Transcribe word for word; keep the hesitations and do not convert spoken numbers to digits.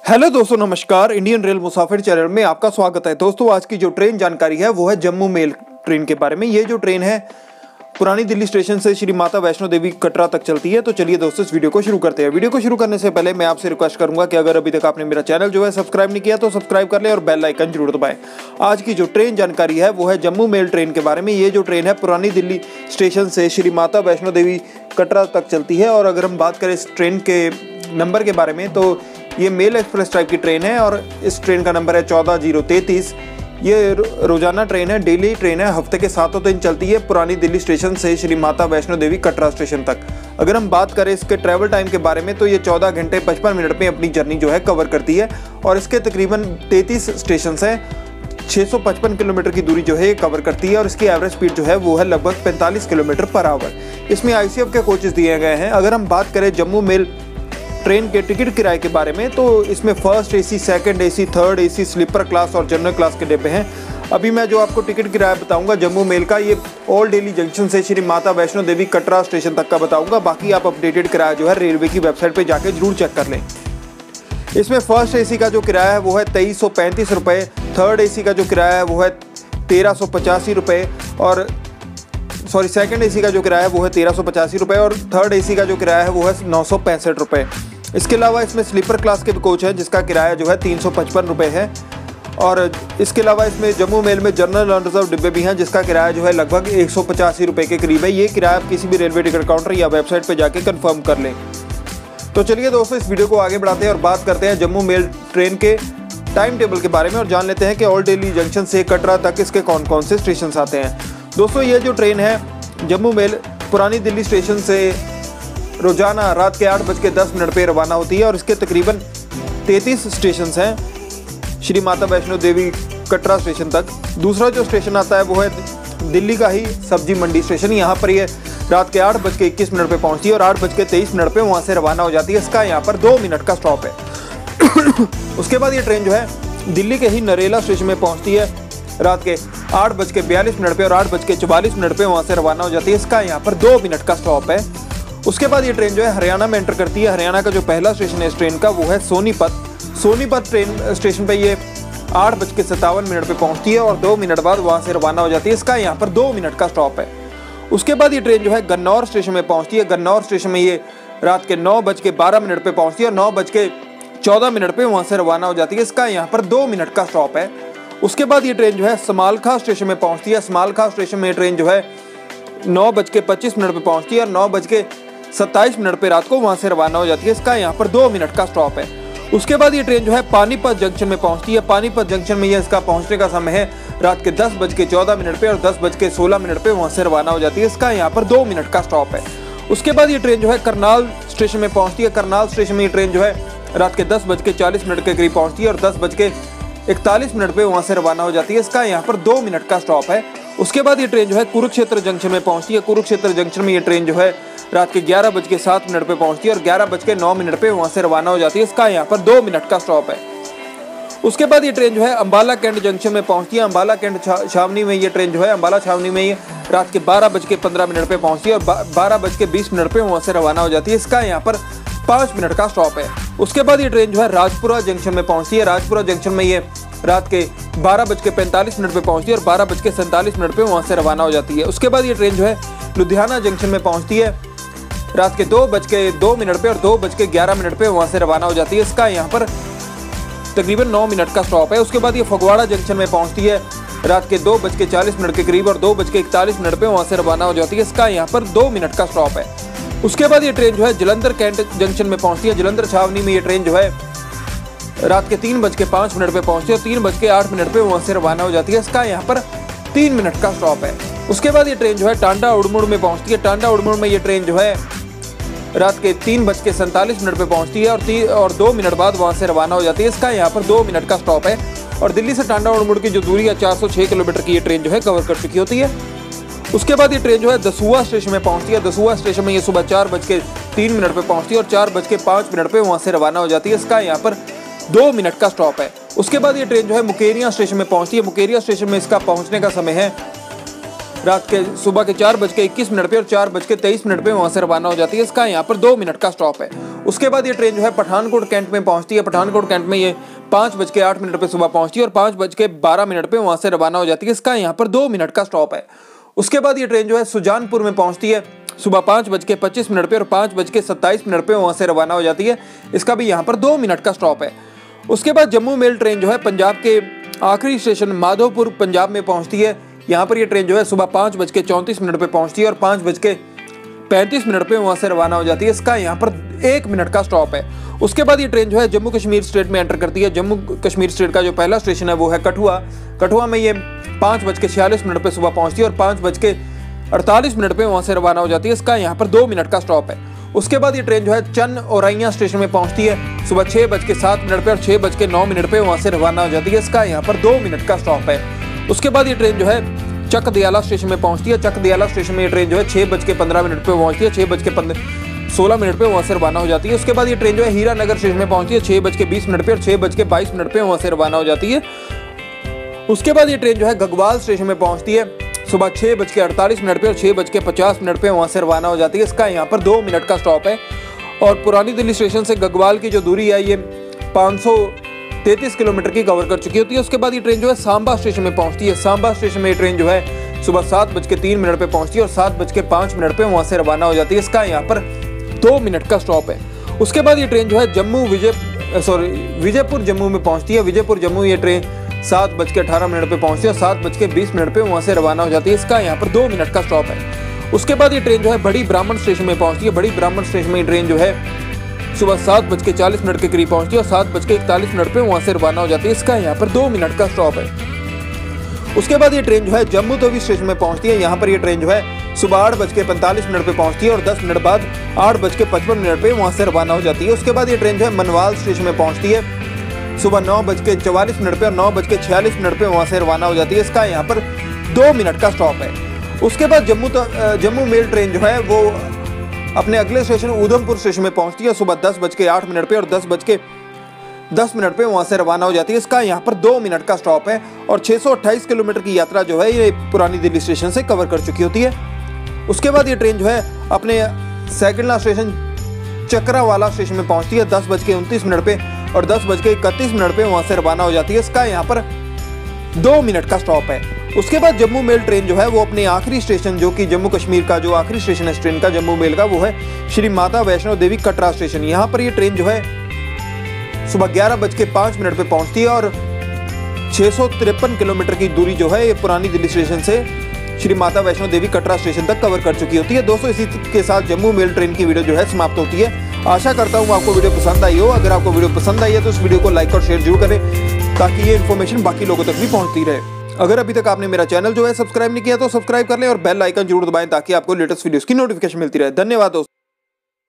Hello दोस्तों, नमस्कार। Indian rail मुसाफिर channel में आपका स्वागत है। दोस्तों, आज की जो ट्रेन जानकारी है वो है जम्मू मेल ट्रेन के बारे में। ये जो ट्रेन है पुरानी दिल्ली स्टेशन से श्री माता वैष्णो देवी कटरा तक चलती है। तो चलिए दोस्तों, इस वीडियो को शुरू करते हैं। वीडियो को शुरू करने से पहले मैं आपसे रिक्वेस्ट करूंगा कि अगर अभी तक आपने मेरा चैनल जो है सब्सक्राइब नहीं किया तो सब्सक्राइब कर ले और बेल आइकन जरूर दबाएं। आज की जो ट्रेन जानकारी है वो है जम्मू मेल ट्रेन के बारे में। ये जो ट्रेन है पुरानी दिल्ली स्टेशन से श्री माता वैष्णो देवी कटरा तक चलती है। और अगर हम बात करें इस ट्रेन के नंबर के बारे में तो ये मेल एक्सप्रेस टाइप की ट्रेन है और इस ट्रेन का नंबर है चौदह जीरो तैंतीस। ये रोजाना ट्रेन है, डेली ट्रेन है, हफ्ते के सातों दिन चलती है पुरानी दिल्ली स्टेशन से श्री माता वैष्णो देवी कटरा स्टेशन तक। अगर हम बात करें इसके ट्रैवल टाइम के बारे में तो ये चौदह घंटे पचपन मिनट में अपनी जर्नी जो है कवर करती है। और इसके तकरीबन तैंतीस स्टेशन हैं, छः सौ पचपन किलोमीटर की दूरी जो है ये कवर करती है। और इसकी एवरेज स्पीड जो है वो है लगभग पैंतालीस किलोमीटर पर आवर। इसमें आई सी एफ के कोचेस दिए गए हैं। अगर हम बात करें जम्मू मेल ट्रेन के टिकट किराए के बारे में तो इसमें first AC, second AC, third AC, sleeper class और जनरल क्लास के डिब्बे हैं। अभी मैं जो आपको टिकट किराया बताऊंगा जम्मू मेल का, ये ओल्ड दिल्ली जंक्शन से श्री माता वैष्णो देवी कटरा स्टेशन तक का बताऊंगा। बाकी आप अपडेटेड किराया जो है रेलवे की वेबसाइट पे जाके जरूर चेक कर लें। इसमें फर्स्ट एसी का जो किराया है वो है तेईस सौ पैंतीस रुपये, थर्ड एसी का जो किराया है वो है तेरह सौ पचासी रुपये और सॉरी सेकंड एसी का जो किराया है वो है तेरह सौ पचासी रुपये और थर्ड एसी का जो किराया है वो है नौ सौ पैंसठ रुपये। इसके अलावा इसमें स्लीपर क्लास के भी कोच हैं जिसका किराया जो है तीन सौ पचपन रुपये है। और इसके अलावा इसमें जम्मू मेल में जनरल अनरिजर्व डिब्बे भी हैं जिसका किराया जो है लगभग एक सौ पचासी रुपये के करीब है। ये किराया आप किसी भी रेलवे टिकट काउंटर या वेबसाइट पर जाके कन्फर्म कर लें। तो चलिए दोस्तों, इस वीडियो को आगे बढ़ाते हैं और बात करते हैं जम्मू मेल ट्रेन के टाइम टेबल के बारे में और जान लेते हैं कि ओल्ड दिल्ली जंक्शन से कटरा तक इसके कौन कौन से स्टेशन आते हैं। दोस्तों, ये जो ट्रेन है जम्मू मेल पुरानी दिल्ली स्टेशन से रोजाना रात के आठ बज के दस मिनट पर रवाना होती है और इसके तकरीबन तैंतीस स्टेशन हैं श्री माता वैष्णो देवी कटरा स्टेशन तक। दूसरा जो स्टेशन आता है वो है दिल्ली का ही सब्जी मंडी स्टेशन। यहाँ पर ये रात के आठ बज के इक्कीस मिनट पर पहुँचती है और आठ बज के तेईस मिनट पर वहाँ से रवाना हो जाती है। इसका यहाँ पर दो मिनट का स्टॉप है। उसके बाद ये ट्रेन जो है दिल्ली के ही नरेला स्टेशन में पहुँचती है रात के आठ बज के बयालीस मिनट पर और आठ बज के चवालीस मिनट पर वहाँ से रवाना हो जाती है। इसका यहाँ पर दो मिनट का स्टॉप है। उसके बाद ये ट्रेन जो है हरियाणा में एंटर करती है। हरियाणा का जो पहला स्टेशन है इस ट्रेन का वो है सोनीपत। सोनीपत ट्रेन स्टेशन पे ये आठ बज के सत्तावन मिनट पर पहुंचती है और दो मिनट बाद वहां से रवाना हो जाती है। इसका यहाँ पर दो मिनट का स्टॉप है। उसके बाद ये ट्रेन जो है गन्नौर स्टेशन में पहुंचती है। गन्नौर स्टेशन में ये रात के नौ बज के बारह मिनट पर पहुँचती है और नौ बज के चौदह मिनट पर वहाँ से रवाना हो जाती है। इसका यहाँ पर दो मिनट का स्टॉप है। उसके बाद ये ट्रेन जो है समालखा स्टेशन में पहुँचती है। समालखा स्टेशन में ट्रेन जो है नौ बज के पच्चीस मिनट पर पहुँचती है और नौ बज के सत्ताईस मिनट पे रात को वहां से रवाना हो जाती है। इसका यहाँ पर दो मिनट का स्टॉप है। उसके बाद ये ट्रेन जो है पानीपत जंक्शन में पहुंचती है। पानीपत जंक्शन में ये इसका पहुंचने का समय है रात के दस बज के चौदह मिनट पे और दस बज के सोलह मिनट पे वहां से रवाना हो जाती है। इसका यहाँ पर दो मिनट का स्टॉप है। उसके बाद ये ट्रेन जो है करनाल स्टेशन में पहुंचती है। करनाल स्टेशन में ये ट्रेन जो है रात के दस बज के चालीस मिनट के करीब पहुंचती है और दस बज के इकतालीस मिनट पे वहां से रवाना हो जाती है। इसका यहाँ पर दो मिनट का स्टॉप है। उसके बाद ये ट्रेन जो है कुरुक्षेत्र जंक्शन में पहुंचती है। कुरुक्षेत्र जंक्शन में ये ट्रेन जो है रात के ग्यारह बज के सात मिनट पर पहुंचती है और ग्यारह बज के नौ मिनट पे वहां से रवाना हो जाती है। इसका यहाँ पर दो मिनट का स्टॉप है। उसके बाद ये ट्रेन जो है अंबाला कैंट जंक्शन में पहुंचती है। अंबाला कैंट छावनी में ये ट्रेन जो है अंबाला छावनी में ये रात के बारह बज के पंद्रह मिनट पर पहुंचती है और बारह बज के बीस मिनट पर वहां से रवाना हो जाती है। इसका यहाँ पर पाँच मिनट का स्टॉप है। उसके बाद ये ट्रेन जो है राजपुरा जंक्शन में पहुंचती है। राजपुरा जंक्शन में ये रात के बारह बज के पैंतालीस मिनट पर पहुंचती है और बारह बज के सैंतालीस मिनट पर वहां से रवाना हो जाती है। उसके बाद ये ट्रेन जो है लुधियाना जंक्शन में पहुंचती है रात के दो बज के दो मिनट पे और दो बज के ग्यारह मिनट पे वहां से रवाना हो जाती है। इसका यहाँ पर तकरीबन नौ मिनट का स्टॉप है। उसके बाद ये फगवाड़ा जंक्शन में पहुंचती है रात के दो बज के चालीस मिनट के करीब और दो बज के इकतालीस मिनट पे वहां से रवाना हो जाती है। इसका यहाँ पर दो मिनट का स्टॉप है। उसके बाद ये ट्रेन जो है जलंधर कैंट जंक्शन में पहुंचती है। जलंधर छावनी में ये ट्रेन जो है रात के तीन बज के पाँच मिनट पे पहुंचती है और तीन बज के आठ मिनट पे वहां से रवाना हो जाती है। इसका यहाँ पर तीन मिनट का स्टॉप है। उसके बाद ये ट्रेन जो है टांडा उड़मुड़ में पहुंचती है। टांडा उड़मुड़ में ये ट्रेन जो है रात के तीन बज के सैंतालीस मिनट पे पहुंचती है और तीन और दो मिनट बाद वहां से रवाना हो जाती है। इसका यहाँ पर दो मिनट का स्टॉप है। और दिल्ली से टांडा उड़मुड़ की जो दूरी है चार सौ छः किलोमीटर की ये ट्रेन जो है कवर कर चुकी होती है। उसके बाद ये ट्रेन जो है दसुआ स्टेशन में पहुंचती है। दसुआ स्टेशन में ये सुबह चार बज के तीन मिनट पर पहुंचती है और चार बज के पाँच मिनट पर वहाँ से रवाना हो जाती है। इसका यहाँ पर दो मिनट का स्टॉप है। उसके बाद ये ट्रेन जो है मुकेरिया स्टेशन में पहुंचती है। मुकेरिया स्टेशन में इसका पहुंचने का समय है रात के सुबह के चार बज के इक्कीस मिनट पे और चार बज के तेईस मिनट पे वहाँ से रवाना हो जाती है। इसका यहाँ पर दो मिनट का स्टॉप है। उसके बाद ये ट्रेन जो है पठानकोट कैंट में पहुँचती है। पठानकोट कैंट में ये पाँच बज के आठ मिनट पे सुबह पहुँचती है और पाँच बज के बारह मिनट पे वहाँ से रवाना हो जाती है। इसका यहाँ पर दो मिनट का स्टॉप है। उसके बाद ये ट्रेन जो है सुजानपुर में पहुँचती है सुबह पाँच बज के पच्चीस मिनट पे और पाँच बज के सत्ताईस मिनट पे वहाँ से रवाना हो जाती है। इसका भी यहाँ पर दो मिनट का स्टॉप है। उसके बाद जम्मू मेल ट्रेन जो है पंजाब के आखिरी स्टेशन माधोपुर पंजाब में पहुँचती है। यहाँ पर ये ट्रेन जो है सुबह पाँच बज के चौंतीस मिनट पे पहुँचती है और पाँच बज के पैंतीस मिनट पे वहाँ से रवाना हो जाती है। इसका यहाँ पर एक मिनट का स्टॉप है। उसके बाद ये ट्रेन जो है जम्मू कश्मीर स्टेट में एंटर करती है। जम्मू कश्मीर स्टेट का जो पहला स्टेशन है वो है कठुआ। कठुआ में ये पाँच बज के छियालीस मिनट पे सुबह पहुँचती है और पाँच बज के अड़तालीस मिनट पे वहाँ से रवाना हो जाती है। इसका यहाँ पर दो मिनट का स्टॉप है। उसके बाद ये ट्रेन जो है चन्न औरैया स्टेशन में पहुँचती है सुबह छः बज के सात मिनट पे और छः बज के नौ मिनट पे वहाँ से रवाना हो जाती है। इसका यहाँ पर दो मिनट का स्टॉप है। उसके बाद ये ट्रेन जो है चक दियाला स्टेशन में पहुँचती है। चक दियाला स्टेशन में ये ट्रेन जो है छः बज के पंद्रह मिनट पे पहुँचती है। छः बज के पंद्रह सोलह मिनट पे वहाँ से रवाना हो जाती है। उसके बाद ये ट्रेन जो है हीरा नगर स्टेशन में पहुँचती है छः बज के बीस मिनट पे और छः बज के बाईस मिनट पे वहाँ से रवाना हो जाती है। उसके बाद ये ट्रेन जो है गगवाल स्टेशन में पहुँचती है सुबह छः बज के अड़तालीस मिनट पे और छः बज के पचास मिनट पे वहाँ से रवाना हो जाती है। इसका यहाँ पर दो मिनट का स्टॉप है। और पुरानी दिल्ली स्टेशन से गगवाल की जो दूरी है ये पाँच सौ तैंतीस किलोमीटर की कवर कर चुकी होती है। उसके बाद ये ट्रेन जो है सांबा स्टेशन में पहुँचती है। सांबा स्टेशन में ये ट्रेन जो है सुबह सात बज के तीन मिनट पे पहुँचती है और सात बज के पाँच मिनट पे वहाँ से रवाना हो जाती है। इसका यहाँ पर दो मिनट का स्टॉप है। उसके बाद ये ट्रेन जो है जम्मू विजय सॉरी विजयपुर जम्मू में पहुँचती है। विजयपुर जम्मू ये ट्रेन सात बज के अठारह मिनट पे पहुँचती है और सात बज के बीस मिनट पे वहाँ से रवाना हो जाती है। इसका यहाँ पर दो मिनट का स्टॉप है। उसके बाद ये ट्रेन जो है बड़ी ब्राह्मण स्टेशन में पहुँचती है। बड़ी ब्राह्मण स्टेशन में ये ट्रेन जो है सुबह सात बज के चालीस मिनट के करीब पहुँचती है और सात बज के इकतालीस मिनट पे वहाँ से रवाना हो जाती है। इसका यहाँ पर दो मिनट का स्टॉप है। उसके बाद ये ट्रेन जो है जम्मू तवी स्टेशन में पहुँचती है। यहाँ पर ये ट्रेन जो है सुबह आठ बज के पैंतालीस मिनट पे पहुँचती है और दस मिनट बाद आठ बज के पचपन मिनट पे वहाँ से रवाना हो जाती है। उसके बाद ये ट्रेन जो है मनवाल स्टेशन में पहुँचती है सुबह नौ बज के चवालीस मिनट पे और नौ बज के छियालीस मिनट पे वहाँ से रवाना हो जाती है। इसका यहाँ पर दो मिनट का स्टॉप है। उसके बाद जम्मू जम्मू मेल ट्रेन जो है वो अपने अगले स्टेशन उधमपुर स्टेशन में पहुँचती है सुबह दस बज के आठ मिनट पे और दस बज के दस मिनट पे वहाँ से रवाना हो जाती है। इसका यहाँ पर दो मिनट का स्टॉप है और छः सौ अट्ठाईस किलोमीटर की यात्रा जो है ये पुरानी दिल्ली स्टेशन से कवर कर चुकी होती है। उसके बाद ये ट्रेन जो है अपने सेकंडला स्टेशन चकरावाला स्टेशन में पहुँचती है दस बज के उनतीस मिनट पे और दस बज के इकतीस मिनट पे वहाँ से रवाना हो जाती है। इसका यहाँ पर दो मिनट का स्टॉप है। उसके बाद जम्मू मेल ट्रेन जो है वो अपने आखिरी स्टेशन जो कि जम्मू कश्मीर का जो आखिरी स्टेशन है इस ट्रेन का जम्मू मेल का वो है श्री माता वैष्णो देवी कटरा स्टेशन। यहाँ पर ये ट्रेन जो है सुबह ग्यारह बज के पाँच मिनट पे पहुँचती है और छः सौ तिरपन किलोमीटर की दूरी जो है ये पुरानी दिल्ली स्टेशन से श्री माता वैष्णो देवी कटरा स्टेशन तक कवर कर चुकी होती है। दोस्तों इसी के साथ जम्मू मेल ट्रेन की वीडियो जो है समाप्त होती है। आशा करता हूँ आपको वीडियो पसंद आई हो। अगर आपको वीडियो पसंद आई है तो इस वीडियो को लाइक और शेयर जरूर करें ताकि ये इन्फॉर्मेशन बाकी लोगों तक भी पहुँचती रहे। अगर अभी तक आपने मेरा चैनल जो है सब्सक्राइब नहीं किया तो सब्सक्राइब कर लें और बेल आइकन जरूर दबाएं ताकि आपको लेटेस्ट वीडियोस की नोटिफिकेशन मिलती रहे। धन्यवाद दोस्तों।